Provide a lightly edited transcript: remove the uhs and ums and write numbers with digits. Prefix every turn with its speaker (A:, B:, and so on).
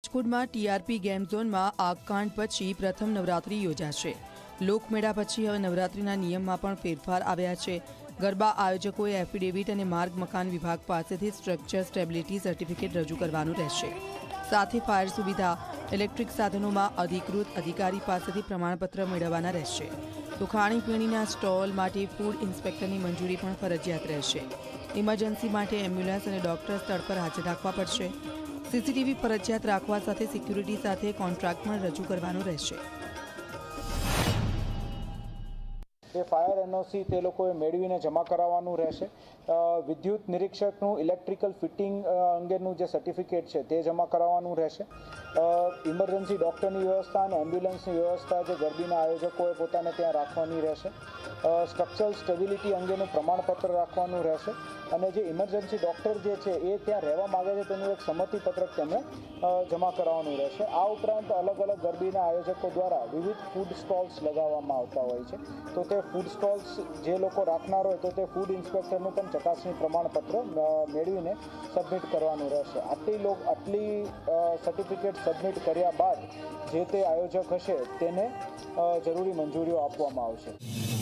A: રાજકોટમાં TRP game ઝોનમાં આગકાંડ પછી પ્રથમ નવરાત્રી યોજાશે। લોકમેળા પછી હવે નવરાત્રીના નિયમમાં પણ ફેરફાર આવ્યા છે। ગરબા આયોજકોએ એફિડેવિટ અને માર્ગ મકાન વિભાગ પાસેથી સ્ટ્રક્ચર સ્ટેબિલિટી સર્ટિફિકેટ રજૂ કરવાનું રહેશે। સાથે ફાયર સુવિધા, ઇલેક્ટ્રિક સાધનોમાં અધિકૃત અધિકારી પાસેથી પ્રમાણપત્ર મેળવવાના રહેશે। તો ખાણીપીણીના સ્ટોલ માટે ફૂડ ઇન્સ્પેક્ટરની મંજૂરી પણ ફરજિયાત રહેશે। ઇમરજન્સી માટે એમ્બ્યુલન્સ અને ડોક્ટર સ્થળ પર હાજર રાખવા પડશે। સીસીટીવી ફરજિયાત રાખવા સાથે સિક્યુરિટી સાથે કોન્ટ્રાક્ટ પણ રજૂ કરવાનો રહેશે।
B: ફાયર એનઓસી તે લોકોએ મેળવીને જમા કરાવવાનું રહેશે। વિદ્યુત નિરીક્ષકનું ઇલેક્ટ્રિકલ ફિટિંગ અંગેનું જે સર્ટિફિકેટ છે તે જમા કરાવવાનું રહેશે। ઇમરજન્સી ડૉક્ટરની વ્યવસ્થા અને એમ્બ્યુલન્સની વ્યવસ્થા જે ગરબીના આયોજકોએ પોતાને ત્યાં રાખવાની રહેશે। સ્ટ્રક્ચરલ સ્ટેબિલિટી અંગેનું પ્રમાણપત્ર રાખવાનું રહેશે અને જે ઇમરજન્સી ડૉક્ટર જે છે એ ત્યાં રહેવા માગે છે તેનું એક સંમતિપત્રક તેમણે જમા કરાવવાનું રહેશે। આ ઉપરાંત અલગ અલગ ગરબીના આયોજકો દ્વારા વિવિધ ફૂડ સ્ટોલ્સ લગાવવામાં આવતા હોય છે, તો તે ફૂડ સ્ટોલ્સ જે લોકો રાખનાર હોય તો તે ફૂડ ઇન્સ્પેક્ટરનું પણ ચકાસણી પ્રમાણપત્ર મેળવીને સબમિટ કરવાનું રહેશે। આટલી સર્ટિફિકેટ સબમિટ કર્યા બાદ જે તે આયોજક હશે તેને જરૂરી મંજૂરીઓ આપવામાં આવશે।